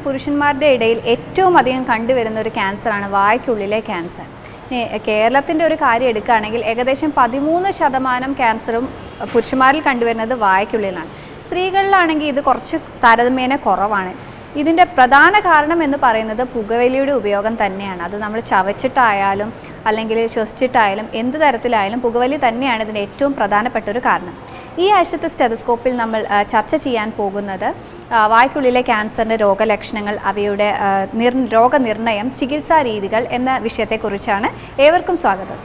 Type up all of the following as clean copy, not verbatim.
പുരുഷന്മാരുടെ ഇടയിൽ ഏറ്റവും അധികം കണ്ടുവരുന്ന ഒരു ക്യാൻസറാണ് വായ്ക്കുള്ളിലെ ക്യാൻസർ. കേരളത്തിൻ്റെ ഒരു കാര്യം എടുക്കുകയാണെങ്കിൽ ഏകദേശം 13% ക്യാൻസറും പുരുഷന്മാരിൽ കണ്ടുവരുന്നത് വായ്ക്കുള്ളിലാണ്. സ്ത്രീകളിലാണെങ്കിൽ ഇത് കുറച്ച് താരതമ്യേന കുറവാണ്. ഇതിൻ്റെ പ്രധാന കാരണം എന്ന് പറയുന്നത് പുകവലിയുടെ ഉപയോഗം തന്നെയാണ്. അത് നമ്മൾ ചവച്ചിട്ടായാലും അല്ലെങ്കിൽ ശ്വസിച്ചിട്ടായാലും എന്ത് തരത്തിലായാലും പുകവലി തന്നെയാണ് ഇതിൻ്റെ ഏറ്റവും പ്രധാനപ്പെട്ട ഒരു കാരണം. ഈ ആഴ്ചത്തെ സ്റ്റെതസ്കോപ്പിൽ നമ്മൾ ചർച്ച ചെയ്യാൻ പോകുന്നത് വായ്ക്കുള്ളിലെ ക്യാൻസറിൻ്റെ രോഗലക്ഷണങ്ങൾ, അവയുടെ രോഗനിർണയം, ചികിത്സാ രീതികൾ എന്ന വിഷയത്തെക്കുറിച്ചാണ്. ഏവർക്കും സ്വാഗതം.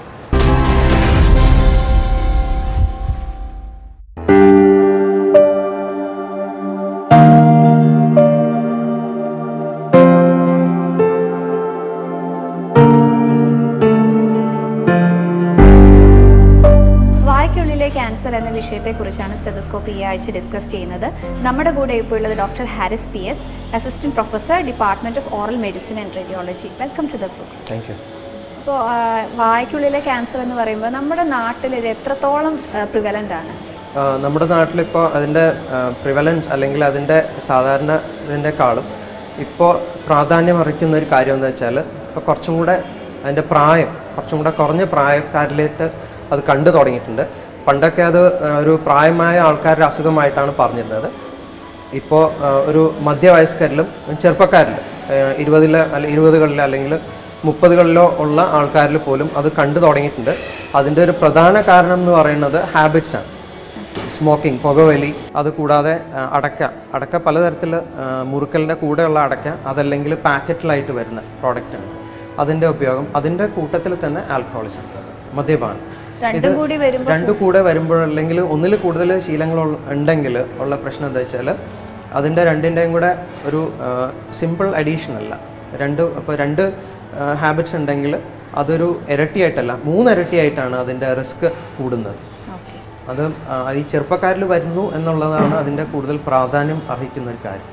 ക്യാൻസർ എന്ന വിഷയത്തെക്കുറിച്ചാണ് സ്റ്റെതസ്കോപ്പ് ഈ ആഴ്ച ഡിസ്കസ് ചെയ്യുന്നത്. നമ്മുടെ കൂടെ ഇപ്പോൾ ഉള്ളത് doctor Haris PS, assistant professor, department of oral medicine and radiology. Welcome to the program. Thank you. ഇപ്പോൾ വായ്ക്കുള്ളിലെ ക്യാൻസർ എന്ന് പറയുമ്പോൾ നമ്മുടെ നാട്ടിൽ ഇത് എത്രത്തോളം പ്രിവലൻ്റ് ആണ്? നമ്മുടെ നാട്ടിലിപ്പോൾ അതിൻ്റെ പ്രിവലൻസ് അല്ലെങ്കിൽ അതിൻ്റെ സാധാരണ ഇതിൻ്റെക്കാളും ഇപ്പോൾ പ്രാധാന്യം അറിയിക്കുന്ന ഒരു കാര്യം എന്ന് വെച്ചാൽ ഇപ്പോൾ കുറച്ചും കൂടെ അതിൻ്റെ കുറച്ചും കൂടെ കുറഞ്ഞ പ്രായക്കാരിലേക്ക് അത് കണ്ടു തുടങ്ങിയിട്ടുണ്ട്. പണ്ടൊക്കെ അത് ഒരു പ്രായമായ ആൾക്കാരുടെ അസുഖമായിട്ടാണ് പറഞ്ഞിരുന്നത്. ഇപ്പോൾ ഒരു മധ്യവയസ്കരിലും ചെറുപ്പക്കാരിലും 20കളിലോ അല്ലെങ്കിൽ 30കളിലോ ഉള്ള ആൾക്കാരിൽ പോലും അത് കണ്ടു തുടങ്ങിയിട്ടുണ്ട്. അതിൻ്റെ ഒരു പ്രധാന കാരണം എന്ന് പറയുന്നത് ഹാബിറ്റ്സാണ്. സ്മോക്കിംഗ്, പുകവലി, അതുകൂടാതെ അടക്ക പലതരത്തിൽ മുറുക്കലിൻ്റെ കൂടെയുള്ള അടക്ക, അതല്ലെങ്കിൽ പാക്കറ്റിലായിട്ട് വരുന്ന പ്രോഡക്റ്റാണ് അതിൻ്റെ ഉപയോഗം. അതിൻ്റെ കൂട്ടത്തിൽ തന്നെ ആൽക്കഹോളിസം, മദ്യപാനം, ഇത് രണ്ടു കൂടെ വരുമ്പോൾ അല്ലെങ്കിൽ ഒന്നിൽ കൂടുതൽ ശീലങ്ങൾ ഉണ്ടെങ്കിൽ ഉള്ള പ്രശ്നം എന്താ വെച്ചാൽ അതിൻ്റെ രണ്ടിൻ്റെയും കൂടെ ഒരു സിമ്പിൾ അഡീഷൻ അല്ല. രണ്ട് ഹാബിറ്റ്സ് ഉണ്ടെങ്കിൽ അതൊരു ഇരട്ടിയായിട്ടല്ല, 3 ഇരട്ടിയായിട്ടാണ് അതിൻ്റെ റിസ്ക് കൂടുന്നത്. അത് ഈ ചെറുപ്പക്കാരിൽ വരുന്നു എന്നുള്ളതാണ് അതിൻ്റെ കൂടുതൽ പ്രാധാന്യം അർഹിക്കുന്ന ഒരു കാര്യം.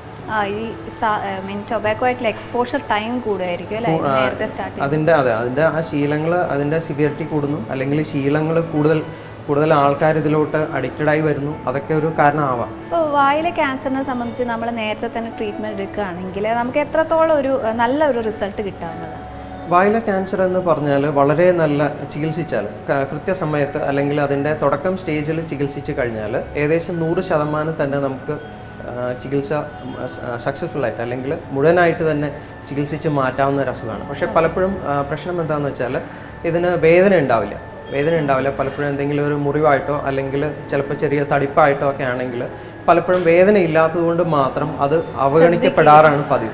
അതിൻ്റെ ആ ശീലങ്ങൾ, അതിൻ്റെ സിവിയറിറ്റി കൂടുന്നു, അല്ലെങ്കിൽ ശീലങ്ങൾ കൂടുതൽ ആൾക്കാർ ഇതിലോട്ട് അഡിക്റ്റഡ് ആയി വരുന്നു. അതൊക്കെ ഒരു കാരണമാവാം. ഇപ്പോൾ വായിലെ ക്യാൻസറിനെ സംബന്ധിച്ച് നമ്മൾ നേരത്തെ തന്നെ ട്രീറ്റ്മെൻറ്റ് എടുക്കുകയാണെങ്കിൽ നമുക്ക് എത്രത്തോളം ഒരു നല്ല ഒരു റിസൾട്ട് കിട്ടാവുന്നതാണ്? വായിലെ ക്യാൻസർ എന്ന് പറഞ്ഞാൽ വളരെ നല്ല ചികിത്സിച്ചാൽ, കൃത്യസമയത്ത് അല്ലെങ്കിൽ അതിൻ്റെ തുടക്കം സ്റ്റേജിൽ ചികിത്സിച്ച് കഴിഞ്ഞാൽ ഏകദേശം 100% തന്നെ നമുക്ക് ചികിത്സ സക്സസ്ഫുള്ളായിട്ട് അല്ലെങ്കിൽ മുഴുവനായിട്ട് തന്നെ ചികിത്സിച്ച് മാറ്റാവുന്ന ഒരു അസുഖമാണ്. പക്ഷേ പലപ്പോഴും പ്രശ്നം എന്താണെന്ന് വെച്ചാൽ ഇതിന് വേദന ഉണ്ടാവില്ല. പലപ്പോഴും എന്തെങ്കിലും ഒരു മുറിവായിട്ടോ അല്ലെങ്കിൽ ചിലപ്പോൾ ചെറിയ തടിപ്പായിട്ടോ ഒക്കെ ആണെങ്കിൽ പലപ്പോഴും വേദന ഇല്ലാത്തതുകൊണ്ട് മാത്രം അത് അവഗണിക്കപ്പെടാറാണ് പതിവ്.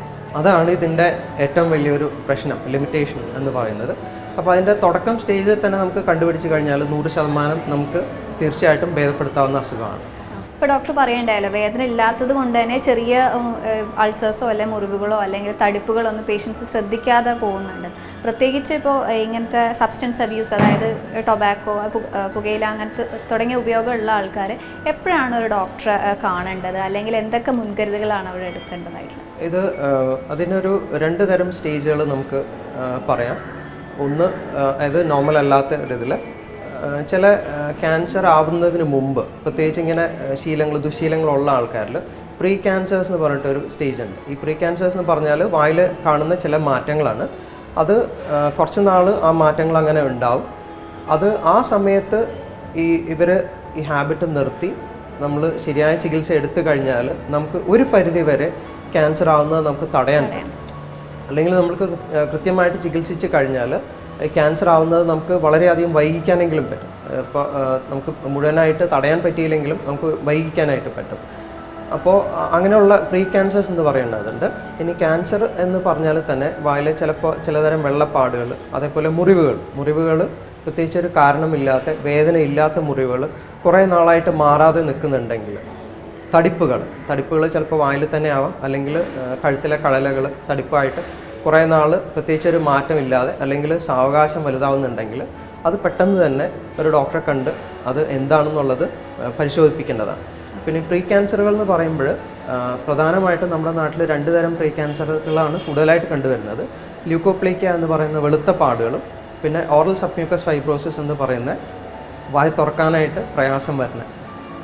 അതാണ് ഇതിൻ്റെ ഏറ്റവും വലിയൊരു പ്രശ്നം, ലിമിറ്റേഷൻ എന്ന് പറയുന്നത്. അപ്പോൾ അതിൻ്റെ തുടക്കം സ്റ്റേജിൽ തന്നെ നമുക്ക് കണ്ടുപിടിച്ച് കഴിഞ്ഞാൽ 100% നമുക്ക് തീർച്ചയായിട്ടും ഭേദപ്പെടുത്താവുന്ന അസുഖമാണ്. ഇപ്പോൾ ഡോക്ടർ പറയണ്ടായല്ലോ, വേദന ഇല്ലാത്തത് കൊണ്ട് തന്നെ ചെറിയ അൾസേഴ്സോ അല്ലെങ്കിൽ മുറിവുകളോ അല്ലെങ്കിൽ തടിപ്പുകളോ ഒന്നും പേഷ്യൻസ് ശ്രദ്ധിക്കാതെ പോകുന്നുണ്ട്. പ്രത്യേകിച്ച് ഇപ്പോൾ ഇങ്ങനത്തെ സബ്സ്റ്റൻസ് അബ്യൂസ്, അതായത് ടൊബാക്കോ, പുകയില, അങ്ങനത്തെ തുടങ്ങിയ ഉപയോഗമുള്ള ആൾക്കാർ എപ്പോഴാണ് ഒരു ഡോക്ടറെ കാണേണ്ടത്, അല്ലെങ്കിൽ എന്തൊക്കെ മുൻകരുതലുകളാണ് അവർ എടുക്കേണ്ടതായിട്ടുള്ളത്? ഇത് അതിനൊരു 2 തരം സ്റ്റേജുകൾ നമുക്ക് പറയാം. ഒന്ന്, അതായത് നോർമൽ അല്ലാത്ത ഒരിതിൽ ചില ക്യാൻസർ ആവുന്നതിന് മുമ്പ്, പ്രത്യേകിച്ച് ഇങ്ങനെ ദുശീലങ്ങളുള്ള ആൾക്കാരിൽ പ്രീ ക്യാൻസേഴ്സ് എന്ന് പറഞ്ഞിട്ടൊരു സ്റ്റേജ് ഉണ്ട്. ഈ പ്രീ ക്യാൻസേഴ്സ് എന്ന് പറഞ്ഞാൽ വായിൽ കാണുന്ന ചില മാറ്റങ്ങളാണ്. അത് കുറച്ച് നാൾ ആ മാറ്റങ്ങൾ അങ്ങനെ ഉണ്ടാവും. അത് ആ സമയത്ത് ഇവർ ഈ ഹാബിറ്റ് നിർത്തി നമ്മൾ ശരിയായ ചികിത്സ എടുത്തു കഴിഞ്ഞാൽ നമുക്ക് ഒരു പരിധി വരെ ക്യാൻസർ ആവുന്നത് നമുക്ക് തടയാൻ പറ്റും. അല്ലെങ്കിൽ നമുക്ക് കൃത്യമായിട്ട് ചികിത്സിച്ച് കഴിഞ്ഞാൽ ക്യാൻസർ ആവുന്നത് നമുക്ക് വളരെയധികം വൈകിക്കാനെങ്കിലും പറ്റും. ഇപ്പോൾ നമുക്ക് മുഴുവനായിട്ട് തടയാൻ പറ്റിയില്ലെങ്കിലും നമുക്ക് വൈകിക്കാനായിട്ട് പറ്റും. അപ്പോൾ അങ്ങനെയുള്ള പ്രീ ക്യാൻസേഴ്സ് എന്ന് പറയുന്നതുണ്ട്. ഇനി ക്യാൻസർ എന്ന് പറഞ്ഞാൽ തന്നെ വായിൽ ചിലപ്പോൾ ചിലതരം വെള്ളപ്പാടുകൾ, അതേപോലെ മുറിവുകൾ പ്രത്യേകിച്ച് ഒരു കാരണമില്ലാത്ത വേദനയില്ലാത്ത മുറിവുകൾ കുറേ നാളായിട്ട് മാറാതെ നിൽക്കുന്നുണ്ടെങ്കിൽ, തടിപ്പുകൾ ചിലപ്പോൾ വായിൽ തന്നെ ആവാം, അല്ലെങ്കിൽ കഴുത്തിലെ കഴലകൾ തടിപ്പായിട്ട് കുറേ നാൾ പ്രത്യേകിച്ച് ഒരു മാറ്റമില്ലാതെ അല്ലെങ്കിൽ സാവകാശം വലുതാവുന്നുണ്ടെങ്കിൽ അത് പെട്ടെന്ന് തന്നെ ഒരു ഡോക്ടറെ കണ്ട് അത് എന്താണെന്നുള്ളത് പരിശോധിപ്പിക്കേണ്ടതാണ്. പിന്നെ പ്രീ ക്യാൻസറുകൾ എന്ന് പറയുമ്പോൾ പ്രധാനമായിട്ടും നമ്മുടെ നാട്ടിൽ 2 തരം പ്രീ ക്യാൻസറുകളാണ് കൂടുതലായിട്ട് കണ്ടുവരുന്നത്. ല്യൂക്കോപ്ലേക്കിയ എന്ന് പറയുന്ന വെളുത്ത പാടുകളും, പിന്നെ ഓറൽ സബ്മ്യൂക്കസ് ഫൈബ്രോസിസ് എന്ന് പറയുന്ന വായ തുറക്കാനായിട്ട് പ്രയാസം വരുന്നത്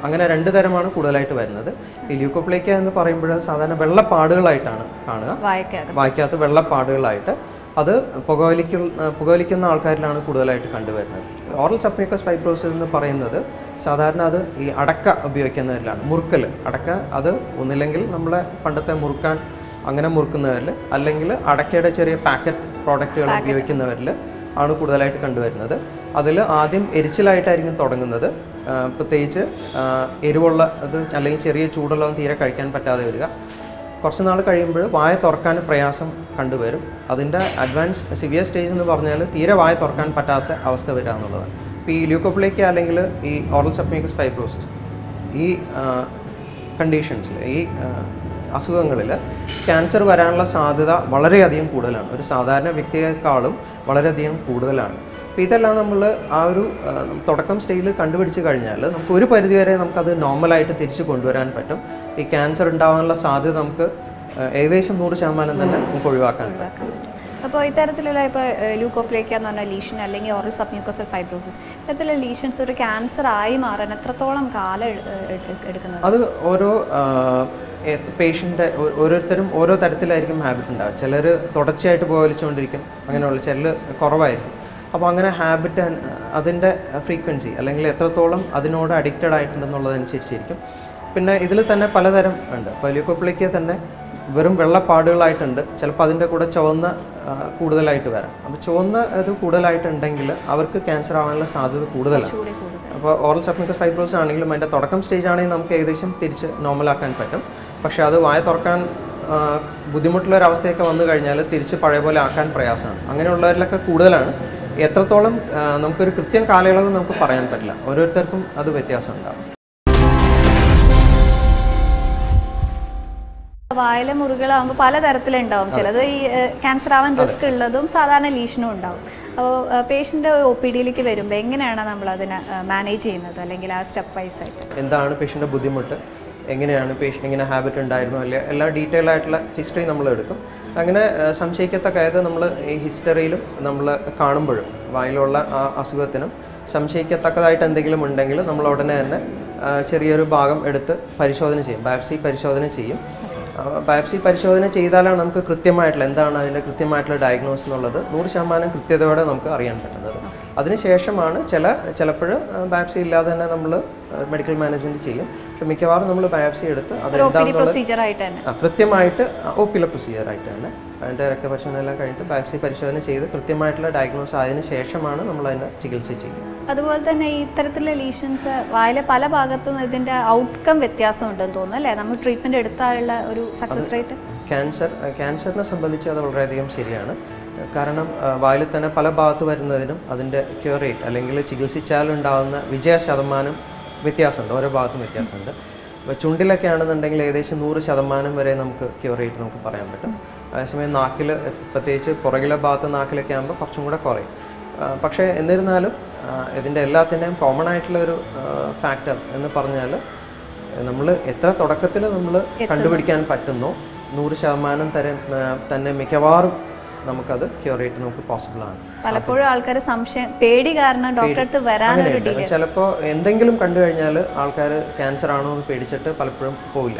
അങ്ങനെ 2 തരമാണ് കൂടുതലായിട്ട് വരുന്നത്. ഈ ല്യൂക്കോപ്ലേക്കിയ എന്ന് പറയുമ്പോൾ സാധാരണ വെള്ളപ്പാടുകളായിട്ടാണ് കാണുക, വായ്ക്കകത്ത് വെള്ളപ്പാടുകളായിട്ട്. അത് പുകവലിക്കുന്ന ആൾക്കാരിലാണ് കൂടുതലായിട്ട് കണ്ടുവരുന്നത്. ഓറൽ സബ്മ്യൂക്കസ് ഫൈബ്രോസിസ് എന്ന് പറയുന്നത് സാധാരണ അത് ഈ അടക്ക ഉപയോഗിക്കുന്നവരിലാണ്. മുറുക്കൽ അടക്ക, അത് ഒന്നില്ലെങ്കിൽ നമ്മളെ പണ്ടത്തെ മുറുക്കാൻ അങ്ങനെ മുറുക്കുന്നവരിൽ, അല്ലെങ്കിൽ അടക്കയുടെ ചെറിയ പാക്കറ്റ് പ്രോഡക്റ്റുകൾ ഉപയോഗിക്കുന്നവരിൽ ആണ് കൂടുതലായിട്ട് കണ്ടുവരുന്നത്. അതിൽ ആദ്യം എരിച്ചിലായിട്ടായിരിക്കും തുടങ്ങുന്നത്, പ്രത്യേകിച്ച് എരിവുള്ള അത് അല്ലെങ്കിൽ ചെറിയ ചൂടുള്ളതും തീരെ കഴിക്കാൻ പറ്റാതെ വരിക. കുറച്ച് നാൾ കഴിയുമ്പോൾ വായ തുറക്കാൻ പ്രയാസം കണ്ടുവരും. അതിൻ്റെ അഡ്വാൻസ് സിവിയർ സ്റ്റേജ് എന്ന് പറഞ്ഞാൽ തീരെ വായ തുറക്കാൻ പറ്റാത്ത അവസ്ഥ വരിക എന്നുള്ളതാണ്. ഇപ്പോൾ ഈ ല്യൂക്കോപ്ലേക്കിയ അല്ലെങ്കിൽ ഈ ഓറൽ സബ്മ്യൂക്കസ് ഫൈബ്രോസിസ് ഈ കണ്ടീഷൻസിൽ, ഈ അസുഖങ്ങളിൽ ക്യാൻസർ വരാനുള്ള സാധ്യത വളരെയധികം കൂടുതലാണ്. ഒരു സാധാരണ വ്യക്തിയെക്കാളും വളരെയധികം കൂടുതലാണ്. അപ്പോൾ ഇതെല്ലാം നമ്മൾ ആ ഒരു തുടക്കം സ്റ്റേജിൽ കണ്ടുപിടിച്ച് കഴിഞ്ഞാൽ നമുക്ക് ഒരു പരിധിവരെ നമുക്കത് നോർമലായിട്ട് തിരിച്ച് കൊണ്ടുവരാൻ പറ്റും. ഈ ക്യാൻസർ ഉണ്ടാകാനുള്ള സാധ്യത നമുക്ക് ഏകദേശം 100% തന്നെ നമുക്ക് ഒഴിവാക്കാൻ പറ്റും. അപ്പോൾ ഇത്തരത്തിലുള്ള ഇപ്പോൾ ല്യൂക്കോപ്ലേക്കിയ എന്ന് പറഞ്ഞ ലീഷൻ അല്ലെങ്കിൽ ഓറൽ സബ്മ്യൂക്കോസൽ ഫൈബ്രോസിസ്, ഇത്തരത്തിലുള്ള ലീഷൻസ് ഒരു ക്യാൻസർ ആയി മാറാൻ എത്രത്തോളം കാലം എടുക്കുന്നത്? അത് ഓരോ പേഷ്യൻ്റെ ഓരോരുത്തരും ഓരോ തരത്തിലായിരിക്കും ഹാബിറ്റ് ഉണ്ടാവുക. ചിലർ തുടർച്ചയായിട്ട് പുകവലിച്ചുകൊണ്ടിരിക്കും, അങ്ങനെയുള്ള ചിലർ കുറവായിരിക്കും. അപ്പോൾ അങ്ങനെ ഹാബിറ്റ് അതിൻ്റെ ഫ്രീക്വൻസി അല്ലെങ്കിൽ എത്രത്തോളം അതിനോട് അഡിക്റ്റഡ് ആയിട്ടുണ്ടെന്നുള്ളതനുസരിച്ചിരിക്കും. പിന്നെ ഇതിൽ തന്നെ പലതരം ഉണ്ട്. ഇപ്പോൾ ല്യൂക്കോപ്ലേക്കിയ തന്നെ വെറും വെള്ളപ്പാടുകളായിട്ടുണ്ട്, ചിലപ്പോൾ അതിൻ്റെ കൂടെ ചുവന്ന കൂടുതലായിട്ട് വരാം. അപ്പോൾ ചുവന്ന ഇത് കൂടുതലായിട്ടുണ്ടെങ്കിൽ അവർക്ക് ക്യാൻസർ ആവാനുള്ള സാധ്യത കൂടുതലാണ്. അപ്പോൾ ഓറൽ സബ്മ്യൂക്കസ് ഫൈബ്രോസിസ് ആണെങ്കിലും അതിൻ്റെ തുടക്കം സ്റ്റേജ് ആണെങ്കിൽ നമുക്ക് ഏകദേശം തിരിച്ച് നോർമലാക്കാൻ പറ്റും. പക്ഷേ അത് വായ തുറക്കാൻ ബുദ്ധിമുട്ടുള്ളൊരവസ്ഥയൊക്കെ വന്നു കഴിഞ്ഞാൽ തിരിച്ച് പഴയ പോലെ ആക്കാൻ പ്രയാസമാണ്. അങ്ങനെയുള്ളവരിലൊക്കെ കൂടുതലാണ്. എത്രത്തോളം നമുക്കൊരു കൃത്യം കാലയളവ് നമുക്ക് പറയാൻ പറ്റില്ല, ഓരോരുത്തർക്കും അത് വ്യത്യാസം ഉണ്ടാകും. വായിലെ മുറികളാകുമ്പോൾ പലതരത്തിലുണ്ടാവും. ചിലത് ഈ ക്യാൻസർ ആവാൻ റിസ്ക് ഉള്ളതും സാധാരണ ലീഷനും ഉണ്ടാവും. അപ്പോൾ പേഷ്യൻ്റ് OPD-യിലേക്ക് വരുമ്പോൾ എങ്ങനെയാണ് നമ്മൾ അതിനെ മാനേജ് ചെയ്യുന്നത്, അല്ലെങ്കിൽ ആ സ്റ്റെപ്പ് വൈസ് ആയിട്ട് എന്താണ് പേഷ്യൻ്റെ ബുദ്ധിമുട്ട്, എങ്ങനെയാണ് പേഷ്യൻ്റ് ഇങ്ങനെ ഹാബിറ്റ് ഉണ്ടായിരുന്നു, അല്ലെങ്കിൽ എല്ലാ ഡീറ്റെയിൽ ആയിട്ടുള്ള ഹിസ്റ്ററി നമ്മൾ എടുക്കും. അങ്ങനെ സംശയിക്കത്തക്ക, അതായത് നമ്മൾ ഈ ഹിസ്റ്ററിയിലും നമ്മൾ കാണുമ്പോഴും വായിലുള്ള ആ അസുഖത്തിനും സംശയിക്കത്തക്കതായിട്ട് എന്തെങ്കിലും ഉണ്ടെങ്കിൽ നമ്മൾ ഉടനെ തന്നെ ചെറിയൊരു ഭാഗം എടുത്ത് പരിശോധന ചെയ്യും, ബയോപ്സി പരിശോധന ചെയ്യും. ബയോപ്സി പരിശോധന ചെയ്താലാണ് നമുക്ക് കൃത്യമായിട്ടുള്ള എന്താണ് അതിൻ്റെ കൃത്യമായിട്ടുള്ള ഡയഗ്നോസ് എന്നുള്ളത് 100% കൃത്യതയോടെ നമുക്ക് അറിയാൻ പറ്റുന്നത്. അതിനുശേഷമാണ് ചിലപ്പോൾ ബയോപ്സി ഇല്ലാതെ തന്നെ നമ്മൾ മെഡിക്കൽ മാനേജ്മെൻറ്റ് ചെയ്യും. പക്ഷെ മിക്കവാറും നമ്മൾ ബയോപ്സി എടുത്ത് അതെന്താണെന്നുള്ളത് കൃത്യമായിട്ട് OP-ലെ പ്രൊസീജിയറായിട്ട് തന്നെ അതിൻ്റെ രക്തപരിശോധന എല്ലാം കഴിഞ്ഞിട്ട് ബയോപ്സി പരിശോധന ചെയ്ത് കൃത്യമായിട്ടുള്ള ഡയഗ്നോസ് ആയതിനു ശേഷമാണ് നമ്മൾ അതിനെ ചികിത്സ ചെയ്യുക. അതുപോലെ തന്നെ ഇത്തരത്തിലുള്ള ലീഷൻസ് വായിലെ പല ഭാഗത്തും ഇതിൻ്റെ ഔട്ട്കം വ്യത്യാസമുണ്ടെന്ന് തോന്നുന്നു അല്ലേ, നമ്മൾ ട്രീറ്റ്മെൻറ്റ് എടുത്താലുള്ള ഒരു സക്സസ് റേറ്റ്? ക്യാൻസറിനെ സംബന്ധിച്ച് അത് വളരെയധികം ശരിയാണ്. കാരണം വായിൽ തന്നെ പല ഭാഗത്ത് വരുന്നതിനും അതിൻ്റെ ക്യൂർ റേറ്റ് അല്ലെങ്കിൽ ചികിത്സിച്ചാലുണ്ടാകുന്ന വിജയ ശതമാനം വ്യത്യാസമുണ്ട്, ഓരോ ഭാഗത്തും വ്യത്യാസമുണ്ട്. അപ്പോൾ ചുണ്ടിലൊക്കെ ആണെന്നുണ്ടെങ്കിൽ ഏകദേശം 100% വരെ നമുക്ക് ക്യൂർ റേറ്റ് നമുക്ക് പറയാൻ പറ്റും. അതേസമയം നാക്കിൽ, പ്രത്യേകിച്ച് പുറകിലെ ഭാഗത്ത് നാക്കിലൊക്കെ ആകുമ്പോൾ കുറച്ചും കൂടെ കുറയും. പക്ഷേ എന്നിരുന്നാലും ഇതിൻ്റെ എല്ലാത്തിൻ്റെയും കോമൺ ആയിട്ടുള്ള ഒരു ഫാക്ടർ എന്ന് പറഞ്ഞാൽ നമ്മൾ എത്ര തുടക്കത്തിൽ നമ്മൾ കണ്ടുപിടിക്കാൻ പറ്റുന്നോ 100% തന്നെ മിക്കവാറും നമുക്കത് ക്യൂർ റേറ്റ് നമുക്ക് പോസിബിൾ ആണ്. പലപ്പോഴും ആൾക്കാർ സംശയം, പേടി കാരണം ഡോക്ടറെ അടുത്ത് വരാനുണ്ട്. ചിലപ്പോൾ എന്തെങ്കിലും കണ്ടു കഴിഞ്ഞാൽ ആൾക്കാർ ക്യാൻസർ ആണോ എന്ന് പേടിച്ചിട്ട് പലപ്പോഴും പോവില്ല.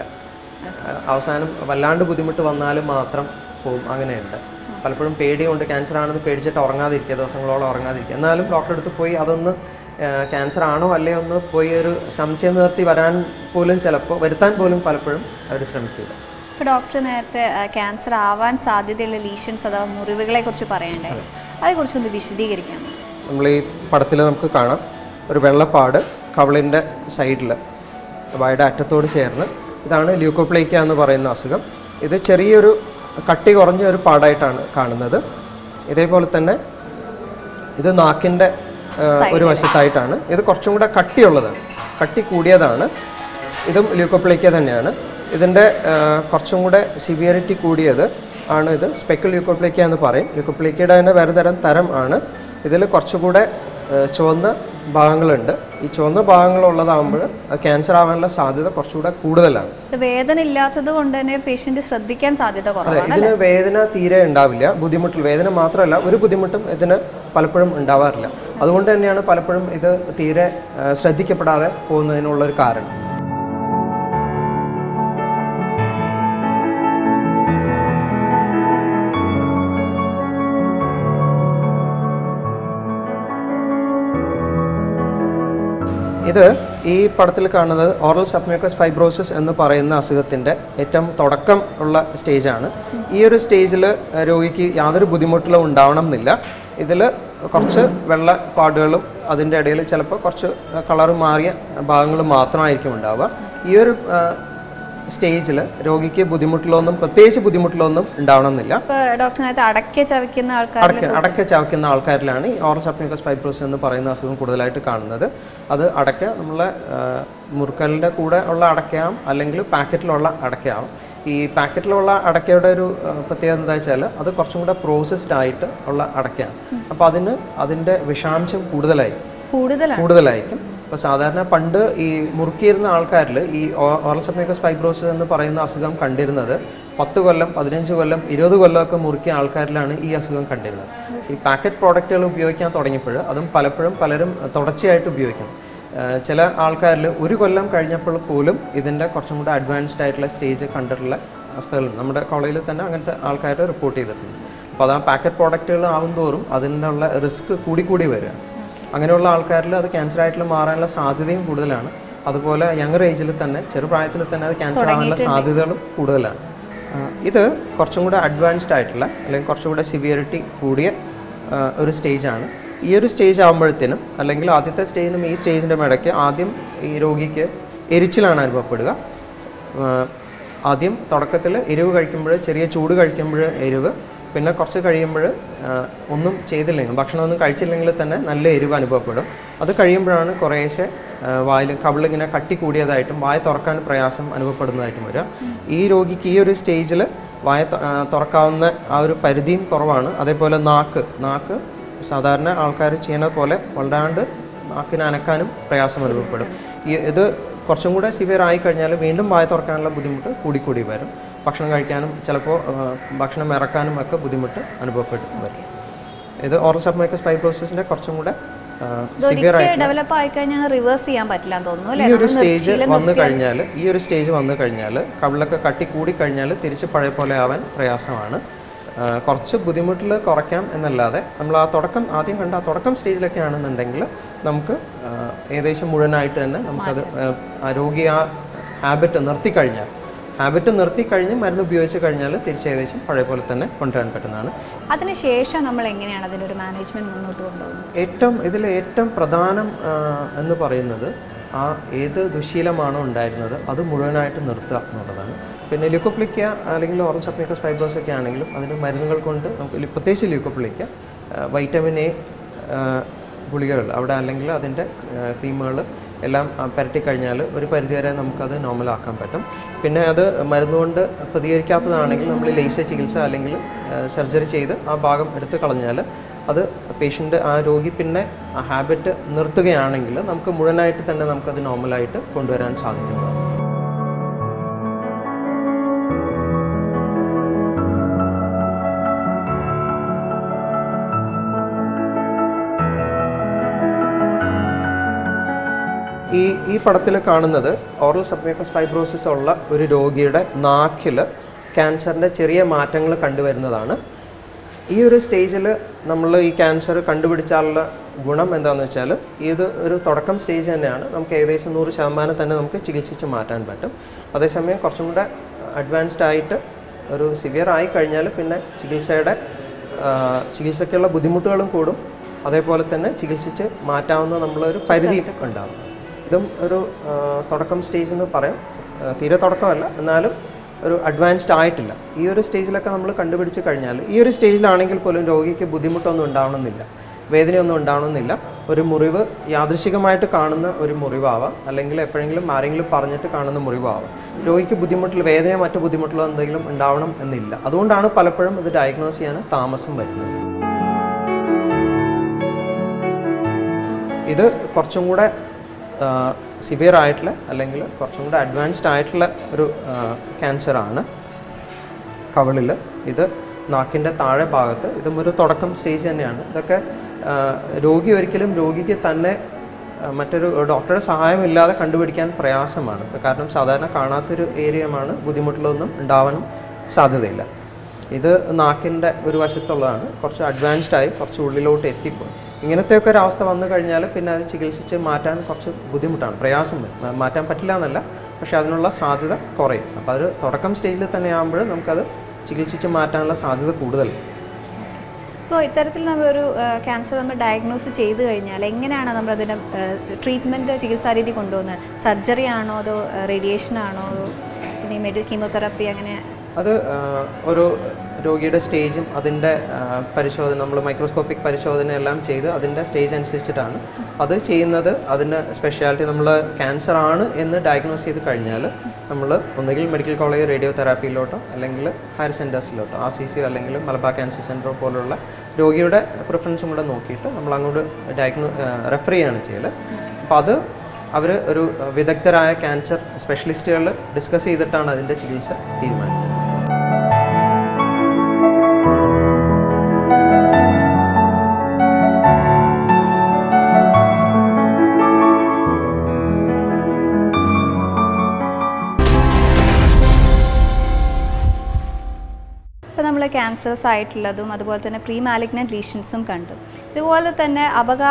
അവസാനം വല്ലാണ്ട് ബുദ്ധിമുട്ട് വന്നാൽ മാത്രം പോവും. അങ്ങനെയുണ്ട്. പലപ്പോഴും പേടി കൊണ്ട് ക്യാൻസർ ആണെന്ന് പേടിച്ചിട്ട് ഉറങ്ങാതിരിക്കുക, ദിവസങ്ങളോളം ഉറങ്ങാതിരിക്കുക. എന്നാലും ഡോക്ടറെ അടുത്ത് പോയി അതൊന്ന് ക്യാൻസർ ആണോ അല്ലയോ ഒന്ന് പോയി ഒരു സംശയം നിർത്തി വരുത്താൻ പോലും പലപ്പോഴും അവർ ശ്രമിക്കില്ല. ഇപ്പോൾ ഡോക്ടർ നേരത്തെ ക്യാൻസർ ആവാൻ സാധ്യതയുള്ള ലീഷൻസ് അഥവാ മുറിവുകളെ കുറിച്ച് പറയണ്ടായി, അതേക്കുറിച്ചൊന്ന് വിശദീകരിക്കാം. നമ്മൾ ഈ പടത്തിൽ നമുക്ക് കാണാം ഒരു വെള്ളപ്പാട് കവിളിൻ്റെ സൈഡിൽ വായുടെ അറ്റത്തോട് ചേർന്ന്. ഇതാണ് ല്യൂക്കോപ്ലേക്കിയ എന്ന് പറയുന്ന അസുഖം. ഇത് ചെറിയൊരു കട്ടി കുറഞ്ഞ ഒരു പാടായിട്ടാണ് കാണുന്നത്. ഇതേപോലെ തന്നെ ഇത് നാക്കിൻ്റെ ഒരു വശത്തായിട്ടാണ്. ഇത് കുറച്ചും കൂടെ കട്ടിയുള്ളതാണ്, കട്ടി കൂടിയതാണ്. ഇതും ല്യൂക്കോപ്ലേക്കിയ തന്നെയാണ്. ഇതിൻ്റെ കുറച്ചും കൂടെ സിവിയറിറ്റി കൂടിയത് ആണ് ഇത്. സ്പെക്കിൾ ല്യൂക്കോപ്ലേക്കിയ എന്ന് പറയും. ല്യൂക്കോപ്ലേക്കിയയുടെ തന്നെ വേറെ തരം ആണ്. ഇതിൽ കുറച്ചുകൂടെ ചുവന്ന ഭാഗങ്ങളുണ്ട്. ഈ ചുവന്ന ഭാഗങ്ങളുള്ളതാകുമ്പോൾ ക്യാൻസർ ആവാനുള്ള സാധ്യത കുറച്ചുകൂടെ കൂടുതലാണ്. വേദന ഇല്ലാത്തത് കൊണ്ട് തന്നെ പേഷ്യന്റ് ശ്രദ്ധിക്കാൻ സാധ്യത കുറവാണ്. അതെ, ഇതിന് വേദന തീരെ ഉണ്ടാവില്ല. ബുദ്ധിമുട്ടിൽ വേദന മാത്രമല്ല, ഒരു ബുദ്ധിമുട്ടും ഇതിന് പലപ്പോഴും ഉണ്ടാവാറില്ല. അതുകൊണ്ട് തന്നെയാണ് പലപ്പോഴും ഇത് തീരെ ശ്രദ്ധിക്കപ്പെടാതെ പോകുന്നതിനുള്ളൊരു കാരണം. ഇത് ഈ പടത്തിൽ കാണുന്നത് ഓറൽ സബ്മ്യൂക്കസ് ഫൈബ്രോസിസ് എന്ന് പറയുന്ന അസുഖത്തിൻ്റെ ഏറ്റവും തുടക്കം ഉള്ള സ്റ്റേജാണ്. ഈ ഒരു സ്റ്റേജിൽ രോഗിക്ക് യാതൊരു ബുദ്ധിമുട്ടുകളും ഉണ്ടാവണം എന്നില്ല. ഇതിൽ കുറച്ച് വെള്ള പാടുകളും അതിൻ്റെ ഇടയിൽ ചിലപ്പോൾ കുറച്ച് കളർ മാറിയ ഭാഗങ്ങൾ മാത്രമായിരിക്കും ഉണ്ടാവുക. ഈ ഒരു സ്റ്റേജിൽ രോഗിക്ക് പ്രത്യേകിച്ച് ബുദ്ധിമുട്ടിലൊന്നും ഉണ്ടാവണമെന്നില്ല. അടക്ക ചവയ്ക്കുന്ന ആൾക്കാരിലാണ് ഈ ഓറൽ സബ്മ്യൂക്കസ് ഫൈബ്രോസിസ് എന്ന് പറയുന്ന അസുഖം കൂടുതലായിട്ട് കാണുന്നത്. അത് അടക്ക നമ്മളെ മുറുക്കലിൻ്റെ കൂടെ ഉള്ള അടക്കയാവും, അല്ലെങ്കിൽ പാക്കറ്റിലുള്ള അടക്കയാവും. ഈ പാക്കറ്റിലുള്ള അടക്കയുടെ ഒരു പ്രത്യേകത എന്താ വെച്ചാൽ അത് കുറച്ചും കൂടെ പ്രോസസ്ഡ് ആയിട്ട് ഉള്ള അടക്കയാണ്. അപ്പോൾ അതിൻ്റെ വിഷാംശം കൂടുതലായിരിക്കും. അപ്പോൾ സാധാരണ പണ്ട് ഈ മുറുക്കിയിരുന്ന ആൾക്കാരിൽ ഈ ഓറൽ സബ്മ്യൂക്കസ് ഫൈബ്രോസിസ് എന്ന് പറയുന്ന അസുഖം കണ്ടിരുന്നത് 10 കൊല്ലം, 15 കൊല്ലം, 20 കൊല്ലമൊക്കെ മുറുക്കിയ ആൾക്കാരിലാണ് ഈ അസുഖം കണ്ടിരുന്നത്. ഈ പാക്കറ്റ് പ്രോഡക്റ്റുകൾ ഉപയോഗിക്കാൻ തുടങ്ങിയപ്പോൾ അതും പലരും തുടർച്ചയായിട്ട് ഉപയോഗിക്കുന്നു. ചില ആൾക്കാരിൽ 1 കൊല്ലം കഴിഞ്ഞപ്പോൾ പോലും ഇതിൻ്റെ കുറച്ചും കൂടെ അഡ്വാൻസ്ഡ് ആയിട്ടുള്ള സ്റ്റേജ് കണ്ടിട്ടുള്ള അവസ്ഥകളുണ്ട്. നമ്മുടെ കോളേജിൽ തന്നെ അങ്ങനത്തെ ആൾക്കാർ റിപ്പോർട്ട് ചെയ്തിട്ടുണ്ട്. അപ്പോൾ അത് ആ പാക്കറ്റ് പ്രോഡക്റ്റുകൾ ആവുന്തോറും അതിനുള്ള റിസ്ക് കൂടി വരികയാണ്. അങ്ങനെയുള്ള ആൾക്കാരിൽ അത് ക്യാൻസറായിട്ട് മാറാനുള്ള സാധ്യതയും കൂടുതലാണ്. അതുപോലെ യങ്ങർ ഏജിൽ തന്നെ, ചെറുപ്രായത്തിൽ തന്നെ അത് ക്യാൻസർ ആവാനുള്ള സാധ്യതകളും കൂടുതലാണ്. ഇത് കുറച്ചും കൂടെ അഡ്വാൻസ്ഡ് ആയിട്ടുള്ള അല്ലെങ്കിൽ കുറച്ചും കൂടെ സിവിയറിറ്റി കൂടിയ ഒരു സ്റ്റേജാണ്. ഈ ഒരു സ്റ്റേജ് ആകുമ്പോഴത്തേനും, അല്ലെങ്കിൽ ആദ്യത്തെ സ്റ്റേജിനും ഈ സ്റ്റേജിൻ്റെ ഇടയ്ക്ക് ആദ്യം ഈ രോഗിക്ക് എരിച്ചിലാണ് അനുഭവപ്പെടുക. ആദ്യം തുടക്കത്തിൽ എരിവ് കഴിക്കുമ്പോൾ, ചെറിയ ചൂട് കഴിക്കുമ്പോൾ എരിവ്, പിന്നെ കുറച്ച് കഴിയുമ്പോൾ ഒന്നും ചെയ്തില്ലെങ്കിൽ, ഭക്ഷണമൊന്നും കഴിച്ചില്ലെങ്കിൽ തന്നെ നല്ല എരിവ് അനുഭവപ്പെടും. അത് കഴിയുമ്പോഴാണ് കുറേശ്ശെ വായിൽ കവിളിങ്ങനെ കട്ടി കൂടിയതായിട്ടും വായ തുറക്കാൻ പ്രയാസം അനുഭവപ്പെടുന്നതായിട്ടും വരിക. ഈ രോഗിക്ക് ഈ ഒരു സ്റ്റേജിൽ വായ തുറക്കാവുന്ന ആ ഒരു പരിധിയും കുറവാണ്. അതേപോലെ നാക്ക് സാധാരണ ആൾക്കാർ ചെയ്യുന്നത് പോലെ വല്ലാണ്ട് നാക്കിന് അനക്കാനും പ്രയാസം അനുഭവപ്പെടും. ഇത് കുറച്ചും കൂടെ സിവിയർ ആയിക്കഴിഞ്ഞാൽ വീണ്ടും വായ തുറക്കാനുള്ള ബുദ്ധിമുട്ട് കൂടി വരും. ഭക്ഷണം കഴിക്കാനും ചിലപ്പോൾ ഭക്ഷണം ഇറക്കാനും ഒക്കെ ബുദ്ധിമുട്ട് അനുഭവപ്പെട്ടു വരും. ഇത് ഓറൽ സബ്മ്യൂക്കസ് ഫൈബ്രോസിസിൻ്റെ കുറച്ചും കൂടെ സിവിയർ ആയിട്ട് ഈ ഒരു സ്റ്റേജ് വന്നു കഴിഞ്ഞാൽ കവിളൊക്കെ കട്ടി കൂടിക്കഴിഞ്ഞാൽ തിരിച്ച് പഴയ പോലെ ആവാൻ പ്രയാസമാണ്. കുറച്ച് ബുദ്ധിമുട്ടിൽ കുറയ്ക്കാം എന്നല്ലാതെ നമ്മൾ ആദ്യം കണ്ട ആ തുടക്കം സ്റ്റേജിലൊക്കെ ആണെന്നുണ്ടെങ്കിൽ നമുക്ക് ഏകദേശം മുഴുവനായിട്ട് തന്നെ നമുക്കത് രോഗി ആ ഹാബിറ്റ് നിർത്തിക്കഴിഞ്ഞ് മരുന്ന് ഉപയോഗിച്ച് കഴിഞ്ഞാൽ തിരിച്ച് ഏകദേശം പഴയ പോലെ തന്നെ കൊണ്ടുവരാൻ പറ്റുന്നതാണ്. അതിനുശേഷം നമ്മൾ എങ്ങനെയാണ് അതിനൊരു മാനേജ്മെന്റ് മുന്നോട്ട് കൊണ്ടുപോകുന്നത്? ഇതിൽ ഏറ്റവും പ്രധാനം എന്ന് പറയുന്നത് ഏത് ദുശീലമാണോ ഉണ്ടായിരുന്നത് അത് മുഴുവനായിട്ട് നിർത്തുക എന്നുള്ളതാണ്. പിന്നെ ല്യൂക്കോപ്ലിക്ക അല്ലെങ്കിൽ ഓറൽ സബ്മ്യൂക്കസ് ഫൈബ്രോസിസ് ഒക്കെ ആണെങ്കിലും അതിന് മരുന്നുകൾ കൊണ്ട് നമുക്ക്, പ്രത്യേകിച്ച് ല്യൂക്കോപ്ലിക്ക, വൈറ്റമിൻ എ ഗുളികകൾ അവിടെ അല്ലെങ്കിൽ അതിൻ്റെ ക്രീമുകൾ എല്ലാം പുരട്ടിക്കഴിഞ്ഞാൽ ഒരു പരിധിവരെ നമുക്കത് നോർമലാക്കാൻ പറ്റും. പിന്നെ അത് മരുന്നുകൊണ്ട് പ്രതികരിക്കാത്തതാണെങ്കിൽ നമ്മൾ ലേസർ ചികിത്സ അല്ലെങ്കിൽ സർജറി ചെയ്ത് ആ ഭാഗം എടുത്ത് കളഞ്ഞാൽ അത് രോഗി പിന്നെ ആ ഹാബിറ്റ് നിർത്തുകയാണെങ്കിൽ നമുക്ക് മുഴുവനായിട്ട് തന്നെ നമുക്കത് നോർമലായിട്ട് കൊണ്ടുവരാൻ സാധിക്കുന്നതാണ്. ഈ പടത്തിൽ കാണുന്നത് ഓറൽ സബ്മ്യൂക്കസ് ഫൈബ്രോസിസ് ഉള്ള ഒരു രോഗിയുടെ നാക്കിൽ ക്യാൻസറിൻ്റെ ചെറിയ മാറ്റങ്ങൾ കണ്ടുവരുന്നതാണ്. ഈ ഒരു സ്റ്റേജിൽ നമ്മൾ ഈ ക്യാൻസർ കണ്ടുപിടിച്ചാലുള്ള ഗുണം എന്താണെന്ന് വെച്ചാൽ ഇത് ഒരു തുടക്കം സ്റ്റേജ് തന്നെയാണ്. നമുക്ക് ഏകദേശം 100% തന്നെ നമുക്ക് ചികിത്സിച്ച് മാറ്റാൻ പറ്റും. അതേസമയം കുറച്ചും കൂടെ അഡ്വാൻസ്ഡ് ആയിട്ട് ഒരു സിവിയർ ആയി കഴിഞ്ഞാൽ പിന്നെ ചികിത്സയ്ക്കുള്ള ബുദ്ധിമുട്ടുകളും കൂടും. അതേപോലെ തന്നെ ചികിത്സിച്ച് മാറ്റാവുന്ന നമ്മളൊരു പരിധിയും ഉണ്ടാകും. ഇതും ഒരു തുടക്കം സ്റ്റേജ് എന്ന് പറയാം. തീരെ തുടക്കമല്ല, എന്നാലും ഒരു അഡ്വാൻസ്ഡ് ആയിട്ടില്ല. ഈ ഒരു സ്റ്റേജിലൊക്കെ നമ്മൾ കണ്ടുപിടിച്ച് കഴിഞ്ഞാൽ, ഈ ഒരു സ്റ്റേജിലാണെങ്കിൽ പോലും രോഗിക്ക് ബുദ്ധിമുട്ടൊന്നും ഉണ്ടാവണമെന്നില്ല, വേദനയൊന്നും ഉണ്ടാവണമെന്നില്ല. ഒരു മുറിവ് യാദൃശികമായിട്ട് കാണുന്ന ഒരു മുറിവാവാം, അല്ലെങ്കിൽ എപ്പോഴെങ്കിലും ആരെങ്കിലും പറഞ്ഞിട്ട് കാണുന്ന മുറിവാവാം. രോഗിക്ക് വേദനയോ മറ്റു ബുദ്ധിമുട്ടുകളോ എന്തെങ്കിലും ഉണ്ടാവണം എന്നില്ല. അതുകൊണ്ടാണ് പലപ്പോഴും ഇത് ഡയഗ്നോസ് ചെയ്യാൻ താമസം വരുന്നത്. ഇത് കുറച്ചും കൂടെ സിവിയർ ആയിട്ടുള്ള അല്ലെങ്കിൽ കുറച്ചും കൂടെ അഡ്വാൻസ്ഡ് ആയിട്ടുള്ള ഒരു ക്യാൻസറാണ് കവിളിൽ. ഇത് നാക്കിൻ്റെ താഴെ ഭാഗത്ത്, ഇതും ഒരു തുടക്കം സ്റ്റേജ് തന്നെയാണ്. ഇതൊക്കെ രോഗിക്ക് തന്നെ മറ്റൊരു ഡോക്ടറുടെ സഹായമില്ലാതെ കണ്ടുപിടിക്കാൻ പ്രയാസമാണ്. കാരണം സാധാരണ കാണാത്തൊരു ഏരിയയാണ്, ബുദ്ധിമുട്ടുകളൊന്നും ഉണ്ടാവാനും സാധ്യതയില്ല. ഇത് നാക്കിൻ്റെ ഒരു വശത്തുള്ളതാണ്. കുറച്ച് അഡ്വാൻസ്ഡായി കുറച്ച് ഉള്ളിലോട്ട് ഇങ്ങനത്തെയൊക്കെ ഒരു അവസ്ഥ വന്നു കഴിഞ്ഞാൽ പിന്നെ അത് ചികിത്സിച്ച് മാറ്റാൻ കുറച്ച് ബുദ്ധിമുട്ടാണ്, പ്രയാസം വരും. മാറ്റാൻ പറ്റില്ല എന്നല്ല, പക്ഷേ അതിനുള്ള സാധ്യത കുറയും. അപ്പോൾ അത് തുടക്കം സ്റ്റേജിൽ തന്നെ ആകുമ്പോൾ നമുക്കത് ചികിത്സിച്ച് മാറ്റാനുള്ള സാധ്യത കൂടുതൽ. അപ്പോൾ ഇത്തരത്തിൽ നമ്മളൊരു ക്യാൻസർ നമ്മൾ ഡയഗ്നോസ് ചെയ്ത് കഴിഞ്ഞാൽ എങ്ങനെയാണ് നമ്മളതിന് ട്രീറ്റ്മെൻറ്റ് ചികിത്സാരീതി കൊണ്ടുപോകുന്നത്? സർജറി ആണോ അതോ റേഡിയേഷൻ ആണോ ഇനി കീമോതെറാപ്പി അങ്ങനെ? അത് ഒരു രോഗിയുടെ സ്റ്റേജും അതിൻ്റെ പരിശോധന, നമ്മൾ മൈക്രോസ്കോപ്പിക് പരിശോധന എല്ലാം ചെയ്ത് അതിൻ്റെ സ്റ്റേജ് അനുസരിച്ചിട്ടാണ് അത് ചെയ്യുന്നത്. അതിൻ്റെ സ്പെഷ്യാലിറ്റി നമ്മൾ ക്യാൻസർ ആണ് എന്ന് ഡയഗ്നോസ് ചെയ്ത് കഴിഞ്ഞാൽ നമ്മൾ ഒന്നുകിൽ മെഡിക്കൽ കോളേജ് റേഡിയോ തെറാപ്പിയിലോട്ടോ അല്ലെങ്കിൽ ഹയർ സെൻറ്റേഴ്സിലോട്ടോ RCC അല്ലെങ്കിൽ മലബാർ ക്യാൻസർ സെൻറ്റർ പോലുള്ള രോഗിയുടെ പ്രിഫറൻസും കൂടെ നോക്കിയിട്ട് നമ്മൾ അങ്ങോട്ട് റെഫർ ചെയ്യാണ് ചെയ്യൽ. അപ്പോൾ അത് അവർ ഒരു വിദഗ്ധരായ ക്യാൻസർ സ്പെഷ്യലിസ്റ്റുകൾ ഡിസ്കസ് ചെയ്തിട്ടാണ് അതിൻ്റെ ചികിത്സ തീരുമാനിക്കുന്നത്. ഇപ്പോൾ നമ്മൾ ക്യാൻസേഴ്സ് ആയിട്ടുള്ളതും അതുപോലെ തന്നെ പ്രീ മാലിഗ്നൻറ്റ് ലീഷൻസും കണ്ടു. ഇതുപോലെ തന്നെ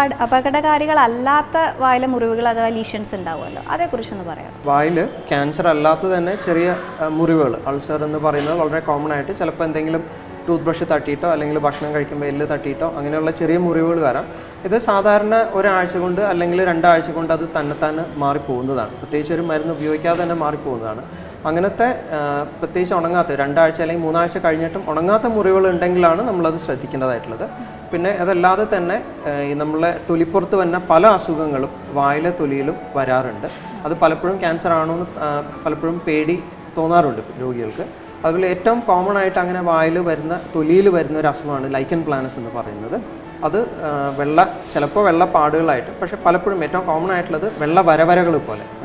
അപകടകാരികളല്ലാത്ത വായിലെ മുറിവുകൾ അഥവാ ലീഷൻസ് ഉണ്ടാവുമല്ലോ, അതേക്കുറിച്ചൊന്ന് പറയാം. വായിൽ ക്യാൻസർ അല്ലാത്ത തന്നെ ചെറിയ മുറിവുകൾ, അൾസർ എന്ന് പറയുന്നത് വളരെ കോമൺ ആയിട്ട് ചിലപ്പോൾ എന്തെങ്കിലും ടൂത്ത് ബ്രഷ് തട്ടിയിട്ടോ അല്ലെങ്കിൽ ഭക്ഷണം കഴിക്കുമ്പോൾ എല്ല് തട്ടിയിട്ടോ അങ്ങനെയുള്ള ചെറിയ മുറിവുകൾ വരാം. ഇത് സാധാരണ ഒരാഴ്ച കൊണ്ട് അല്ലെങ്കിൽ 2 ആഴ്ച കൊണ്ട് അത് തന്നെത്താനെ മാറിപ്പോകുന്നതാണ്. പ്രത്യേകിച്ച് ഒരു മരുന്ന് ഉപയോഗിക്കാതെ തന്നെ മാറിപ്പോകുന്നതാണ്. അങ്ങനത്തെ പ്രത്യേകിച്ച് ഉണങ്ങാത്ത 2 ആഴ്ച അല്ലെങ്കിൽ 3 ആഴ്ച കഴിഞ്ഞിട്ടും ഉണങ്ങാത്ത മുറിവുകൾ ഉണ്ടെങ്കിലാണ് നമ്മളത് ശ്രദ്ധിക്കേണ്ടതായിട്ടുള്ളത്. പിന്നെ അതല്ലാതെ തന്നെ നമ്മളെ തൊലിപ്പുറത്ത് വന്ന പല അസുഖങ്ങളും വായിലെ തൊലിയിലും വരാറുണ്ട്. അത് പലപ്പോഴും ക്യാൻസർ ആണോ എന്ന് പലപ്പോഴും പേടി തോന്നാറുണ്ട് രോഗികൾക്ക്. അതുപോലെ ഏറ്റവും കോമൺ ആയിട്ട് അങ്ങനെ വായിൽ വരുന്ന തൊലിയിൽ വരുന്ന ഒരു അസുഖമാണ് ലൈക്കൻ പ്ലാനസ് എന്ന് പറയുന്നത്. അത് ചിലപ്പോൾ വെള്ളപ്പാടുകളായിട്ട്, പക്ഷേ പലപ്പോഴും ഏറ്റവും കോമൺ ആയിട്ടുള്ളത് വെള്ള വരവരകൾ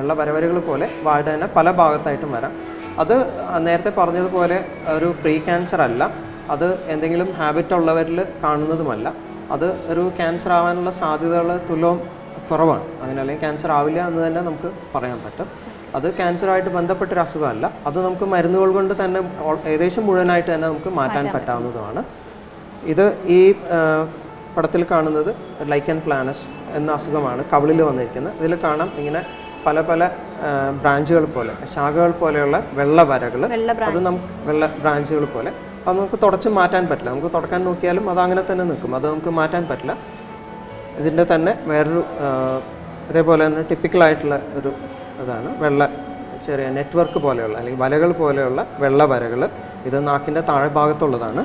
പോലെ വായുടെ തന്നെ പല ഭാഗത്തായിട്ടും വരാം. അത് നേരത്തെ പറഞ്ഞതുപോലെ ഒരു പ്രീ ക്യാൻസർ അല്ല, അത് എന്തെങ്കിലും ഹാബിറ്റ് ഉള്ളവരിൽ കാണുന്നതുമല്ല. അത് ഒരു ക്യാൻസർ ആവാനുള്ള സാധ്യതകൾ തുലവും കുറവാണ്. അങ്ങനെ അല്ലെങ്കിൽ ക്യാൻസർ ആവില്ല എന്ന് തന്നെ നമുക്ക് പറയാൻ പറ്റും. അത് ക്യാൻസറുമായിട്ട് ബന്ധപ്പെട്ടൊരു അസുഖമല്ല. അത് നമുക്ക് മരുന്നുകൾ കൊണ്ട് തന്നെ ഏകദേശം മുഴുവനായിട്ട് തന്നെ നമുക്ക് മാറ്റാൻ പറ്റാവുന്നതുമാണ്. ഇത് ഈ പടത്തിൽ കാണുന്നത് ലൈക്കൻ പ്ലാനസ് എന്ന അസുഖമാണ്, കവിളിൽ വന്നിരിക്കുന്നത്. ഇതിൽ കാണാം ഇങ്ങനെ പല പല ബ്രാഞ്ചുകൾ പോലെ, ശാഖകൾ പോലെയുള്ള വെള്ള വരകൾ, അത് നമുക്ക് വെള്ള ബ്രാഞ്ചുകൾ പോലെ. അത് നമുക്ക് തുടച്ച് മാറ്റാൻ പറ്റില്ല. നമുക്ക് തുടക്കാൻ നോക്കിയാലും അത് അങ്ങനെ തന്നെ നിൽക്കും, അത് നമുക്ക് മാറ്റാൻ പറ്റില്ല. ഇതിൻ്റെ തന്നെ വേറൊരു ഇതേപോലെ തന്നെ ടിപ്പിക്കലായിട്ടുള്ള ഒരു ഇതാണ് ചെറിയ നെറ്റ്വർക്ക് പോലെയുള്ള അല്ലെങ്കിൽ വലകൾ പോലെയുള്ള വെള്ള വരകൾ. ഇത് നാക്കിൻ്റെ താഴെ ഭാഗത്തുള്ളതാണ്.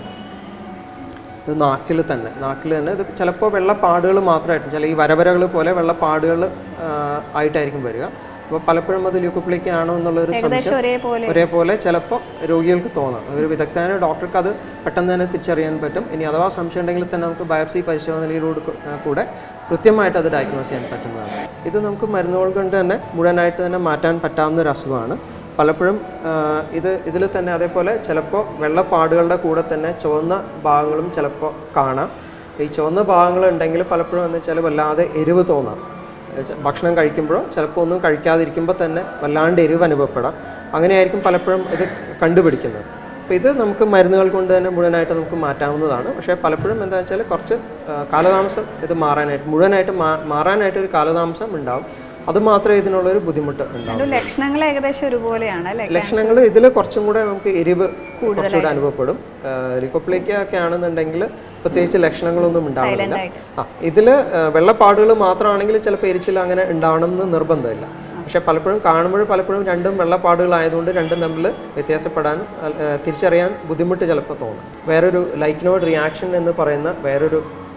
ഇത് നാക്കിൽ തന്നെ ഇത് ചിലപ്പോൾ വെള്ളപ്പാടുകൾ മാത്രമായിട്ടും, ചില ഈ വരവരകൾ പോലെ വെള്ളപ്പാടുകൾ ആയിട്ടായിരിക്കും വരിക. അപ്പോൾ പലപ്പോഴും അത് ല്യൂക്കോപ്ലേക്കിയ ആണോ എന്നുള്ളൊരു സംശയം ഒരേപോലെ ചിലപ്പോൾ രോഗികൾക്ക് തോന്നാം. ഒരു വിദഗ്ധനായ ഡോക്ടർക്ക് അത് പെട്ടെന്ന് തന്നെ തിരിച്ചറിയാൻ പറ്റും. ഇനി അഥവാ സംശയം ഉണ്ടെങ്കിൽ തന്നെ നമുക്ക് ബയോപ്സി പരിശോധനയിലൂടെ കൂടെ കൃത്യമായിട്ട് അത് ഡയഗ്നോസ് ചെയ്യാൻ പറ്റുന്നതാണ്. ഇത് നമുക്ക് മരുന്നുകൾ കൊണ്ട് തന്നെ മുഴുവനായിട്ട് തന്നെ മാറ്റാൻ പറ്റാവുന്ന ഒരു അസുഖമാണ്. പലപ്പോഴും ഇതിൽ തന്നെ അതേപോലെ ചിലപ്പോൾ വെള്ളപ്പാടുകളുടെ കൂടെ തന്നെ ചുവന്ന ഭാഗങ്ങളും ചിലപ്പോൾ കാണാം. ഈ ചുവന്ന ഭാഗങ്ങളുണ്ടെങ്കിൽ പലപ്പോഴും എന്ന് വെച്ചാൽ വല്ലാതെ എരിവ് തോന്നാം. ഭക്ഷണം കഴിക്കുമ്പോഴോ ചിലപ്പോൾ ഒന്നും കഴിക്കാതിരിക്കുമ്പോൾ തന്നെ വല്ലാണ്ട് എരിവ് അനുഭവപ്പെടാം. അങ്ങനെയായിരിക്കും പലപ്പോഴും ഇത് കണ്ടുപിടിക്കുന്നത്. അപ്പോൾ ഇത് നമുക്ക് മരുന്നുകൾ കൊണ്ട് തന്നെ മുഴുവനായിട്ട് നമുക്ക് മാറ്റാവുന്നതാണ്. പക്ഷേ പലപ്പോഴും എന്താ വെച്ചാൽ കുറച്ച് കാലതാമസം ഇത് മുഴുവനായിട്ട് മാറാനായിട്ട് ഒരു കാലതാമസം ഉണ്ടാവും. അത് മാത്രമേ ഇതിനുള്ളൊരു ബുദ്ധിമുട്ട് ഉണ്ടാവും. ലക്ഷണങ്ങൾ ഏകദേശം ഒരുപോലെയാണ്. ലക്ഷണങ്ങൾ ഇതിൽ കുറച്ചും കൂടെ നമുക്ക് എരിവ് കുറച്ചുകൂടെ അനുഭവപ്പെടും. ലിക്കോപ്ലേക്കിയ ഒക്കെ ആണെന്നുണ്ടെങ്കിൽ പ്രത്യേകിച്ച് ലക്ഷണങ്ങളൊന്നും ഉണ്ടാവുന്നില്ല. ഇതിൽ വെള്ളപ്പാടുകൾ മാത്രമാണെങ്കിൽ ചിലപ്പോൾ എരിച്ചിൽ അങ്ങനെ ഉണ്ടാവണം എന്ന് നിർബന്ധമില്ല. പക്ഷെ പലപ്പോഴും പലപ്പോഴും രണ്ടും വെള്ളപ്പാടുകളായതുകൊണ്ട് രണ്ടും തമ്മിൽ വ്യത്യാസപ്പെടാനും തിരിച്ചറിയാൻ ബുദ്ധിമുട്ട് ചിലപ്പോൾ തോന്നും. വേറൊരു ലൈക്കനോയിഡ് റിയാക്ഷൻ എന്ന് പറയുന്ന വേറൊരു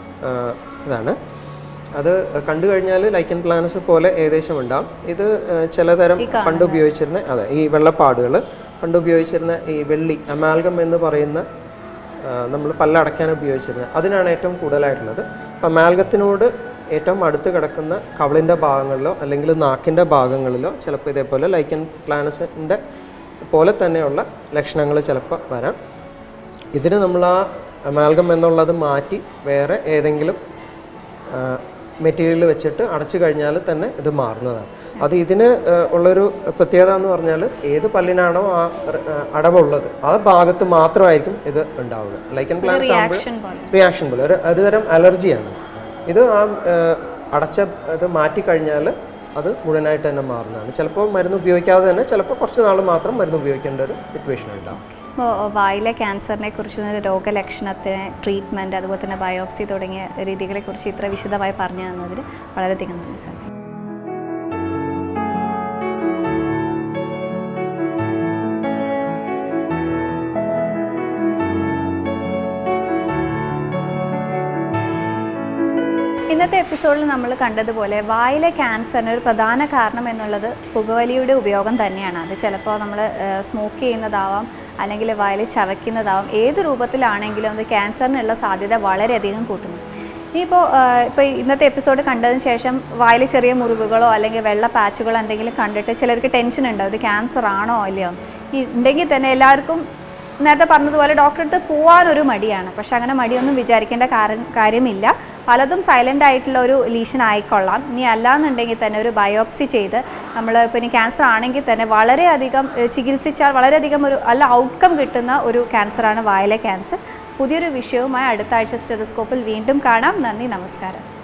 ഇതാണ്. അത് കണ്ടു കഴിഞ്ഞാൽ ലൈക്കൻ പ്ലാനസ് പോലെ ഏകദേശം ഉണ്ടാവും. ഇത് ചിലതരം പണ്ട് ഉപയോഗിച്ചിരുന്ന ഈ വെള്ളപ്പാടുകൾ പണ്ട് ഉപയോഗിച്ചിരുന്ന ഈ വെള്ളി അമാൽഗം എന്ന് പറയുന്ന നമ്മൾ പല്ലടയ്ക്കാൻ ഉപയോഗിച്ചിരുന്നത് അതിനാണ് ഏറ്റവും കൂടുതലായിട്ടുള്ളത്. അപ്പം അമാൽഗത്തിനോട് ഏറ്റവും അടുത്ത് കിടക്കുന്ന കവിളിൻ്റെ ഭാഗങ്ങളിലോ അല്ലെങ്കിൽ നാക്കിൻ്റെ ഭാഗങ്ങളിലോ ചിലപ്പോൾ ഇതേപോലെ ലൈക്കൻ പ്ലാനസിൻ്റെ പോലെ തന്നെയുള്ള ലക്ഷണങ്ങൾ ചിലപ്പോൾ വരാം. ഇതിന് നമ്മൾ ആ അമാൽഗം എന്നുള്ളത് മാറ്റി വേറെ ഏതെങ്കിലും മെറ്റീരിയൽ വെച്ചിട്ട് അടച്ചു കഴിഞ്ഞാൽ തന്നെ ഇത് മാറുന്നതാണ്. അത് ഇതിന് ഉള്ളൊരു പ്രത്യേകത എന്ന് പറഞ്ഞാൽ ഏത് പല്ലിനാണോ ആ അടവുള്ളത് ആ ഭാഗത്ത് മാത്രമായിരിക്കും ഇത് ഉണ്ടാവുക. ലൈക്കൻ പ്ലാനസ് ആകുമ്പോൾ റിയാക്ഷൻ പോലെ ഒരു തരം അലർജിയാണ്. ഇത് ആ അടച്ച ഇത് മാറ്റിക്കഴിഞ്ഞാൽ അത് മുഴുവനായിട്ട് തന്നെ മാറുന്നതാണ്. ചിലപ്പോൾ മരുന്ന് ഉപയോഗിക്കാതെ തന്നെ ചിലപ്പോൾ കുറച്ച് നാൾ മാത്രം മരുന്ന് ഉപയോഗിക്കേണ്ട ഒരു സിറ്റുവേഷൻ ഉണ്ടാകും. ഇപ്പോൾ വായിലെ ക്യാൻസറിനെ കുറിച്ച് രോഗലക്ഷണത്തിന് ട്രീറ്റ്മെൻറ്റ് അതുപോലെ തന്നെ ബയോപ്സി തുടങ്ങിയ രീതികളെക്കുറിച്ച് ഇത്ര വിശദമായി പറഞ്ഞു തന്നതിൽ വളരെയധികം നന്ദി സാർ. ഇന്നത്തെ എപ്പിസോഡിൽ നമ്മൾ കണ്ടതുപോലെ വായിലെ ക്യാൻസറിന് ഒരു പ്രധാന കാരണം എന്നുള്ളത് പുകവലിയുടെ ഉപയോഗം തന്നെയാണ്. അത് ചിലപ്പോൾ നമ്മൾ സ്മോക്ക് ചെയ്യുന്നതാവാം, അല്ലെങ്കിൽ വായിൽ ചവയ്ക്കുന്നതാവാം. ഏത് രൂപത്തിലാണെങ്കിലും അത് ക്യാൻസറിനുള്ള സാധ്യത വളരെയധികം കൂട്ടുന്നു. ഇപ്പോൾ ഇന്നത്തെ എപ്പിസോഡ് കണ്ടതിന് ശേഷം വായിൽ ചെറിയ മുറിവുകളോ അല്ലെങ്കിൽ വെള്ള പാച്ചുകളോ എന്തെങ്കിലും കണ്ടിട്ട് ചിലർക്ക് ടെൻഷൻ ഉണ്ടാവും, ഇത് ക്യാൻസർ ആണോ അല്ലയോ. ഉണ്ടെങ്കിൽ തന്നെ എല്ലാവർക്കും നേരത്തെ പറഞ്ഞതുപോലെ ഡോക്ടറെ അടുത്ത് പോകാനൊരു മടിയാണ്. പക്ഷെ അങ്ങനെ മടിയൊന്നും വിചാരിക്കേണ്ട കാര്യമില്ല. പലതും സൈലൻ്റ് ആയിട്ടുള്ള ഒരു ലീഷൻ ആയിക്കൊള്ളാം. ഇനി അല്ലാന്നുണ്ടെങ്കിൽ തന്നെ ഒരു ബയോപ്സി ചെയ്ത് നമ്മൾ ഇപ്പോൾ ഇനി ക്യാൻസർ ആണെങ്കിൽ തന്നെ വളരെയധികം ചികിത്സിച്ചാൽ വളരെയധികം ഒരു നല്ല ഔട്ട്കം കിട്ടുന്ന ഒരു ക്യാൻസറാണ് വായിലെ ക്യാൻസർ. പുതിയൊരു വിഷയവുമായി അടുത്ത ആഴ്ച സ്റ്റെതസ്കോപ്പിൽ വീണ്ടും കാണാം. നന്ദി, നമസ്കാരം.